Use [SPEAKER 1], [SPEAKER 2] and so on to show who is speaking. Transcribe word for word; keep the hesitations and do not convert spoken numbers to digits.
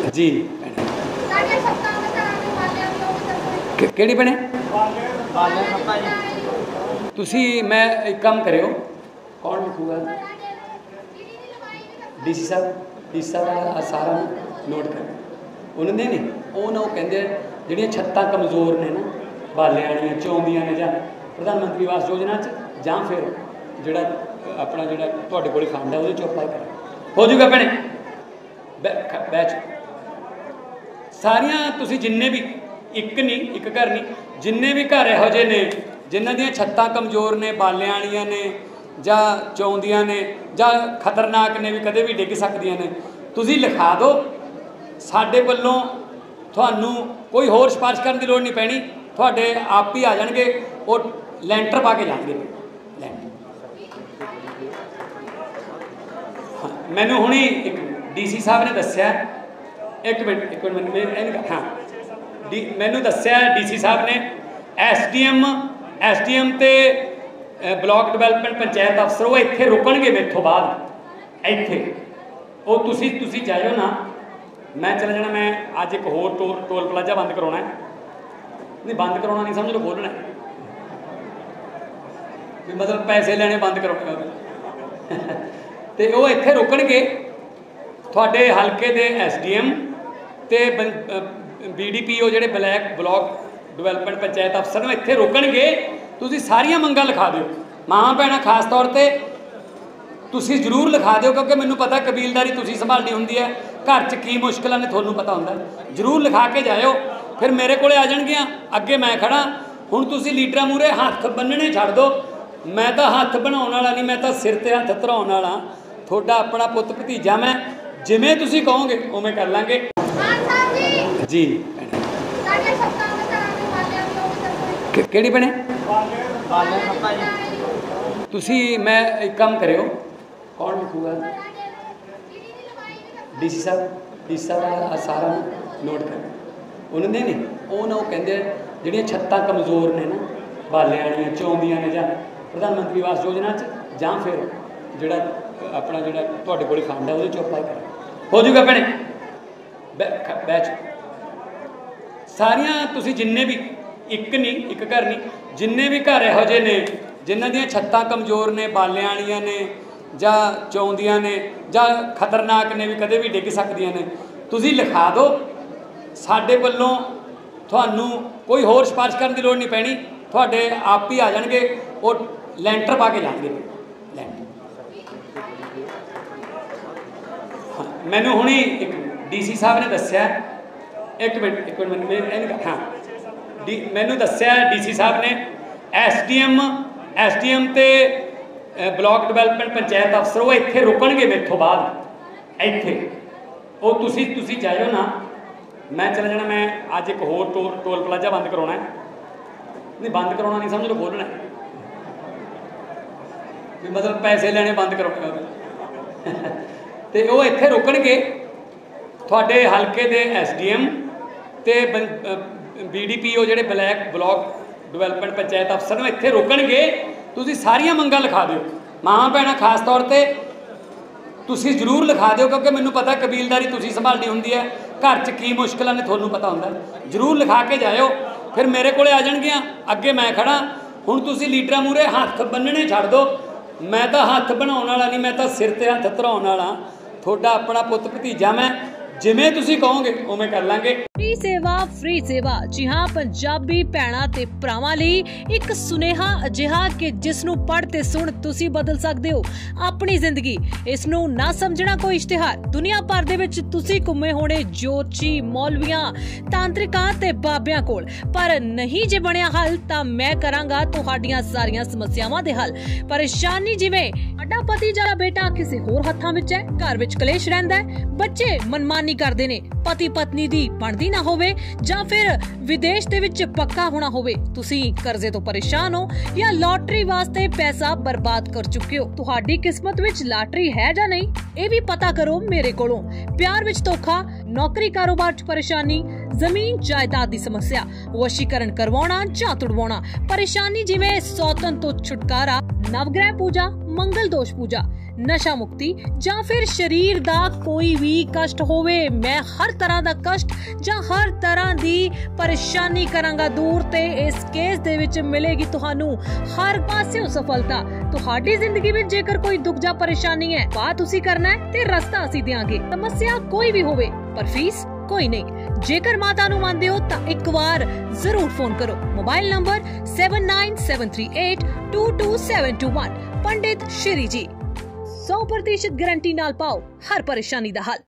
[SPEAKER 1] जी ਕਿਹੜੀ ਬਣੇ ਤੁਸੀਂ ਮੈਂ ਇੱਕ ਕੰਮ ਕਰਿਓ ਕੌਣ ਲਿਖੂਗਾ ਡੀਸੀ ਸਾਹਿਬ ਡੀਸੀ ਸਾਹਿਬ ਸਾਰਾ ਨੋਟ ਕਰ ਉਹਨਾਂ ਨੇ ਨਹੀਂ ਉਹ ਨਾ ਉਹ ਕਹਿੰਦੇ ਜਿਹੜੀਆਂ ਛੱਤਾਂ ਕਮਜ਼ੋਰ ਨੇ ਨਾ ਬਾਲਿਆਂ ਵਾਲੀਆਂ ਚੌਂਦੀਆਂ ਨੇ ਜਾਂ ਪ੍ਰਧਾਨ ਮੰਤਰੀ ਆਵਾਸ ਯੋਜਨਾ 'ਚ ਜਾਂ ਫਿਰ ਜਿਹੜਾ ਆਪਣਾ ਜਿਹੜਾ ਤੁਹਾਡੇ ਕੋਲ ਫੰਡ ਹੈ ਉਹਦੇ 'ਚੋਂ ਅਪਲਾਈ ਕਰ ਹੋ ਜਾਊਗਾ ਭੈਣੇ ਬੈਚ ਸਾਰੀਆਂ ਤੁਸੀਂ ਜਿੰਨੇ ਵੀ ਇੱਕ ਨਹੀਂ ਇੱਕ ਘਰ ਨਹੀਂ ਜਿੰਨੇ ਵੀ ਘਰ ਇਹੋ ਜਿਹੇ ਨੇ ਜਿਨ੍ਹਾਂ ਦੀਆਂ ਛੱਤਾਂ ਕਮਜ਼ੋਰ ਨੇ ਬਾਲਿਆਂ ਵਾਲੀਆਂ ਨੇ ਜਾਂ ਚੌਂਦੀਆਂ ਨੇ ਜਾਂ ਖਤਰਨਾਕ ਨੇ ਵੀ ਕਦੇ ਵੀ ਡਿੱਗ ਸਕਦੀਆਂ ਨੇ ਤੁਸੀਂ ਲਿਖਾ ਦਿਓ ਸਾਡੇ ਵੱਲੋਂ ਤੁਹਾਨੂੰ ਕੋਈ ਹੋਰ ਸਿਫਾਰਿਸ਼ ਕਰਨ ਦੀ ਲੋੜ ਨਹੀਂ ਪੈਣੀ ਤੁਹਾਡੇ ਆਪ ਹੀ ਆ ਜਾਣਗੇ ਉਹ ਲੈਂਟਰ ਪਾ ਕੇ ਜਾਣਗੇ ਮੈਨੂੰ ਹੁਣੀ ਇੱਕ ਡੀਸੀ ਸਾਹਿਬ ਨੇ ਦੱਸਿਆ ਇੱਕ ਮਿੰਟ ਇੱਕ ਮਿੰਟ ਮੈਂ ਹਾਂ ਡੀ ਮੈਨੂੰ ਦੱਸਿਆ ਡੀਸੀ ਸਾਹਿਬ ਨੇ ਐਸਡੀਐਮ ਐਸਡੀਐਮ ਤੇ ਬਲਾਕ ਡਿਵੈਲਪਮੈਂਟ ਪੰਚਾਇਤ ਅਫਸਰ ਉਹ ਇੱਥੇ ਰੁਕਣਗੇ ਮੇਥੋਂ ਬਾਅਦ ਇੱਥੇ ਉਹ ਤੁਸੀਂ ਤੁਸੀਂ ਜਾਇਓ ਨਾ ਮੈਂ ਚਲਾ ਜਾਣਾ ਮੈਂ ਅੱਜ ਇੱਕ ਹੋਰ ਟੋਲ ਟੋਲ ਪਲਾਜ਼ਾ ਬੰਦ ਕਰਾਉਣਾ ਨਹੀਂ ਬੰਦ ਕਰਾਉਣਾ ਨਹੀਂ ਸਮਝ ਲਓ ਖੋਲ੍ਹਣਾ ਵੀ ਮਤਲਬ ਪੈਸੇ ਲੈਣੇ ਬੰਦ ਕਰਾਉਣੇ ਤੇ ਉਹ ਇੱਥੇ ਰੁਕਣਗੇ ਤੁਹਾਡੇ ਹਲਕੇ ਦੇ ਐਸਡੀਐਮ ਤੇ ਬੀਡੀਪੀਓ ਜਿਹੜੇ ਬਲੈਕ ਬਲਾਕ ਡਿਵੈਲਪਮੈਂਟ ਪੰਚਾਇਤ ਅਫਸਰ ਨੂੰ ਇੱਥੇ ਰੁਕਣਗੇ ਤੁਸੀਂ ਸਾਰੀਆਂ ਮੰਗਾਂ ਲਿਖਾ ਦਿਓ ਮਾਂ ਭੈਣਾਂ ਖਾਸ ਤੌਰ ਤੇ ਤੁਸੀਂ ਜ਼ਰੂਰ ਲਿਖਾ ਦਿਓ ਕਿਉਂਕਿ ਮੈਨੂੰ ਪਤਾ ਕਬੀਲਦਾਰੀ ਤੁਸੀਂ ਸੰਭਾਲਣੀ ਹੁੰਦੀ ਹੈ ਘਰ 'ਚ ਕੀ ਮੁਸ਼ਕਿਲਾਂ ਨੇ ਤੁਹਾਨੂੰ ਪਤਾ ਹੁੰਦਾ ਜ਼ਰੂਰ ਲਿਖਾ ਕੇ ਜਾਇਓ ਫਿਰ ਮੇਰੇ ਕੋਲੇ ਆ ਜਾਣਗੀਆਂ ਅੱਗੇ ਮੈਂ ਖੜਾ ਹੁਣ ਤੁਸੀਂ ਲੀਡਰਾਂ ਮੂਹਰੇ ਹੱਥ ਬੰਨਣੇ ਛੱਡ ਦਿਓ ਮੈਂ ਤਾਂ ਹੱਥ ਬਣਾਉਣ ਵਾਲਾ ਨਹੀਂ ਮੈਂ ਤਾਂ ਸਿਰ 'ਤੇ ਹੱਥ ਧਰਾਉਣ ਵਾਲਾ ਤੁਹਾਡਾ ਆਪਣਾ ਪੁੱਤ ਭਤੀਜਾ ਮੈਂ ਜਿਵੇਂ ਤੁਸੀਂ ਕਹੋਗੇ ਉਵੇਂ ਕਰ ਲਾਂਗੇ ਜੀ ਕਿਹੜੀ ਬਣੇ ਤੁਸੀਂ ਮੈਂ ਇੱਕ ਕੰਮ ਕਰਿਓ ਕੌਣ ਲਿਖੂਗਾ ਡੀਸੀ ਸਾਹਿਬ ਡੀਸੀ ਸਾਹਿਬ ਸਾਰਾ ਨੋਟ ਕਰ ਉਹਨਾਂ ਨੇ ਨਹੀਂ ਉਹ ਨਾ ਉਹ ਕਹਿੰਦੇ ਜਿਹੜੀਆਂ ਛੱਤਾਂ ਕਮਜ਼ੋਰ ਨੇ ਨਾ ਬਾਲਿਆਂ ਵਾਲੀਆਂ ਚੌਂਦੀਆਂ ਨੇ ਜਾਂ ਪ੍ਰਧਾਨ ਮੰਤਰੀ ਆਵਾਸ ਯੋਜਨਾ 'ਚ ਜਾਂ ਫਿਰ ਜਿਹੜਾ ਆਪਣਾ ਜਿਹੜਾ ਤੁਹਾਡੇ ਕੋਲ ਫੰਡ ਹੈ ਉਹਦੇ 'ਚੋਂ ਅਪਲਾਈ ਕਰ ਹੋ ਜਾਊਗਾ ਭੈਣੇ ਬੈਚ ਸਾਰੀਆਂ ਤੁਸੀਂ ਜਿੰਨੇ ਵੀ ਇੱਕ ਨਹੀਂ ਇੱਕ ਘਰ ਨਹੀਂ ਜਿੰਨੇ ਵੀ ਘਰ ਇਹੋ ਜਿਹੇ ਨੇ ਜਿਨ੍ਹਾਂ ਦੀਆਂ ਛੱਤਾਂ ਕਮਜ਼ੋਰ ਨੇ ਬਾਲਿਆਂ ਵਾਲੀਆਂ ਨੇ ਜਾਂ ਚੌਂਦੀਆਂ ਨੇ ਜਾਂ ਖਤਰਨਾਕ ਨੇ ਵੀ ਕਦੇ ਵੀ ਡਿੱਗ ਸਕਦੀਆਂ ਨੇ ਤੁਸੀਂ ਲਿਖਾ ਦਿਓ ਸਾਡੇ ਵੱਲੋਂ ਤੁਹਾਨੂੰ ਕੋਈ ਹੋਰ ਸਿਫਾਰਿਸ਼ ਕਰਨ ਦੀ ਲੋੜ ਨਹੀਂ ਪੈਣੀ ਤੁਹਾਡੇ ਆਪ ਹੀ ਆ ਜਾਣਗੇ ਉਹ ਲੈਂਟਰ ਪਾ ਕੇ ਜਾਣਗੇ ਲੈਂਟਰ ਮੈਨੂੰ ਹੁਣੀ ਇੱਕ ਡੀਸੀ ਸਾਹਿਬ ਨੇ ਦੱਸਿਆ ਇੱਕ ਮਿੰਟ ਇੱਕ ਮਿੰਟ ਮੈਂ ਹਾਂ ਡੀ ਮੈਨੂੰ ਦੱਸਿਆ ਡੀਸੀ ਸਾਹਿਬ ਨੇ ਐਸਡੀਐਮ ਐਸਡੀਐਮ ਤੇ ਬਲਾਕ ਡਿਵੈਲਪਮੈਂਟ ਪੰਚਾਇਤ ਅਫਸਰ ਉਹ ਇੱਥੇ ਰੁਕਣਗੇ ਮੇਥੋਂ ਬਾਅਦ ਇੱਥੇ ਉਹ ਤੁਸੀਂ ਤੁਸੀਂ ਜਾਇਓ ਨਾ ਮੈਂ ਚਲਾ ਜਾਣਾ ਮੈਂ ਅੱਜ ਇੱਕ ਹੋਰ ਟੋਲ ਟੋਲ ਪਲਾਜ਼ਾ ਬੰਦ ਕਰਾਉਣਾ ਨਹੀਂ ਬੰਦ ਕਰਾਉਣਾ ਨਹੀਂ ਸਮਝ ਲਓ ਖੋਲ੍ਹਣਾ ਵੀ ਮਤਲਬ ਪੈਸੇ ਲੈਣੇ ਬੰਦ ਕਰਾਉਣੇ ਤੇ ਉਹ ਇੱਥੇ ਰੁਕਣਗੇ ਤੁਹਾਡੇ ਹਲਕੇ ਦੇ ਐਸਡੀਐਮ ਤੇ ਬੀਡੀਪੀਓ ਜਿਹੜੇ ਬਲੈਕ ਬਲਾਕ ਡਿਵੈਲਪਮੈਂਟ ਪੰਚਾਇਤ ਅਫਸਰ ਨੂੰ ਇੱਥੇ ਰੁਕਣਗੇ ਤੁਸੀਂ ਸਾਰੀਆਂ ਮੰਗਾਂ ਲਿਖਾ ਦਿਓ ਮਾਂ ਭੈਣਾਂ ਖਾਸ ਤੌਰ ਤੇ ਤੁਸੀਂ ਜ਼ਰੂਰ ਲਿਖਾ ਦਿਓ ਕਿਉਂਕਿ ਮੈਨੂੰ ਪਤਾ ਕਬੀਲਦਾਰੀ ਤੁਸੀਂ ਸੰਭਾਲਣੀ ਹੁੰਦੀ ਹੈ ਘਰ 'ਚ ਕੀ ਮੁਸ਼ਕਿਲਾਂ ਨੇ ਤੁਹਾਨੂੰ ਪਤਾ ਹੁੰਦਾ ਜ਼ਰੂਰ ਲਿਖਾ ਕੇ ਜਾਇਓ ਫਿਰ ਮੇਰੇ ਕੋਲੇ ਆ ਜਾਣਗੀਆਂ ਅੱਗੇ ਮੈਂ ਖੜਾ ਹੁਣ ਤੁਸੀਂ ਲੀਡਰਾਂ ਮੂਹਰੇ ਹੱਥ ਬੰਨਣੇ ਛੱਡ ਦਿਓ ਮੈਂ ਤਾਂ ਹੱਥ ਬਣਾਉਣ ਵਾਲਾ ਨਹੀਂ ਮੈਂ ਤਾਂ ਸਿਰ 'ਤੇ ਹੱਥ ਧਰਾਉਣ ਵਾਲਾ ਤੁਹਾਡਾ ਆਪਣਾ ਪੁੱਤ ਭਤੀਜਾ ਮੈਂ ਜਿਵੇਂ ਤੁਸੀਂ ਕਹੋਗੇ ਉਵੇਂ ਕਰ ਲਾਂਗੇ
[SPEAKER 2] ਫ੍ਰੀ ਸੇਵਾ ਫ੍ਰੀ ਸੇਵਾ ਜੀ ਹਾਂ ਪੰਜਾਬੀ ਭੈਣਾਂ ਤੇ ਭਰਾਵਾਂ ਲਈ ਇੱਕ ਸੁਨੇਹਾ ਅਜਿਹਾ ਕਿ ਜਿਸ ਨੂੰ ਪੜ੍ਹ ਤੇ ਸੁਣ ਤੁਸੀਂ ਬਦਲ ਸਕਦੇ ਹੋ ਆਪਣੀ ਜ਼ਿੰਦਗੀ ਇਸ ਨੂੰ ਨਾ ਸਮਝਣਾ ਕੋਈ ਇਸ਼ਤਿਹਾਰ ਦੁਨੀਆ ਭਰ ਦੇ ਵਿੱਚ ਤੁਸੀਂ ਘੁੰਮੇ ਹੋਣੇ ਜੋਤਸ਼ੀ ਮੌਲਵੀਆਂ ਤਾਂਤਰਿਕਾਂ ਤੇ ਬਾਬਿਆਂ ਕੋਲ ਪਰ ਨਹੀਂ ਜੇ ਬਣਿਆ ਹੱਲ ਤਾਂ ਮੈਂ ਕਰਾਂਗਾ ਤੁਹਾਡੀਆਂ ਸਾਰੀਆਂ ਸਮੱਸਿਆਵਾਂ ਦੇ ਹੱਲ ਪਰੇਸ਼ਾਨੀ ਜਿਵੇਂ ਸਾਡਾ ਪਤੀ ਜਾਂ ਬੇਟਾ ਕਿਸੇ ਹੋਰ ਹੱਥਾਂ ਵਿੱਚ ਹੈ ਘਰ ਵਿੱਚ ਕਲੇਸ਼ ਰਹਿੰਦਾ ਹੈ ਬੱਚੇ ਮਨਮਾਨੀ ਕਰਦੇ ਨੇ ਪਤੀ ਪਤਨੀ ਦੀ ਬਣਦੀ ਨਾ ਹੋਵੇ ਜਾਂ ਫਿਰ ਵਿਦੇਸ਼ ਦੇ ਵਿੱਚ ਪੱਕਾ ਹੋਣਾ ਹੋਵੇ ਤੁਸੀਂ ਕਰਜ਼ੇ ਤੋਂ ਪਰੇਸ਼ਾਨ ਹੋ ਜਾਂ ਲੋਟਰੀ ਵਾਸਤੇ ਪੈਸਾ ਬਰਬਾਦ ਕਰ ਚੁੱਕੇ ਹੋ ਤੁਹਾਡੀ ਕਿਸਮਤ ਵਿੱਚ ਲਾਟਰੀ ਹੈ ਜਾਂ ਨਹੀਂ ਇਹ ਵੀ ਪਤਾ ਕਰੋ ਮੇਰੇ ਕੋਲੋਂ ਪਿਆਰ ਵਿੱਚ ਧੋਖਾ ਨੌਕਰੀ ਕਾਰੋਬਾਰ 'ਚ ਪਰੇਸ਼ਾਨੀ ਜ਼ਮੀਨ ਜਾਇਦਾਦ ਦੀ ਸਮੱਸਿਆ ਵਸ਼ੀਕਰਨ ਕਰਵਾਉਣਾ ਜਾਂ ਤੁੜਵਾਉਣਾ ਪਰੇਸ਼ਾਨੀ ਜਿਵੇਂ ਸੌਤਨ ਤੋਂ ਛੁਟਕਾਰਾ ਨਵਗ੍ਰਹਿ ਪੂਜਾ ਮੰਗਲ ਦੋਸ਼ ਪੂਜਾ नशा मुक्ति ਜਾਂ ਫਿਰ शरीर ਦਾ कोई भी कष्ट होवे, मैं हर तरह ਦਾ कष्ट ਜਾਂ हर तरह ਦੀ परेशानी करांगा दूर ਤੇ ਇਸ ਕੇਸ ਦੇ ਵਿੱਚ ਮਿਲੇਗੀ ਤੁਹਾਨੂੰ ਹਰ ਪਾਸਿਓਂ ਸਫਲਤਾ। ਤੁਹਾਡੀ ਜ਼ਿੰਦਗੀ ਵਿੱਚ ਜੇਕਰ ਕੋਈ ਦੁੱਖ ਜਾਂ ਪਰੇਸ਼ਾਨੀ ਹੈ, ਬਾਤ ਤੁਸੀਂ ਕਰਨਾ ਹੈ ਤੇ ਰਸਤਾ ਅਸੀਂ ਦੇਵਾਂਗੇ। ਸਮੱਸਿਆ ਕੋਈ ਵੀ ਹੋਵੇ ਪਰ ਫੀਸ कोई नहीं। जेकर माता नु मानते हो तो एक बार जरूर फोन करो। Mobile number seven nine seven three eight two two seven two one. पंडित श्री जी सौ प्रतिशत गारंटी नाल पाओ हर परेशानी दा हल।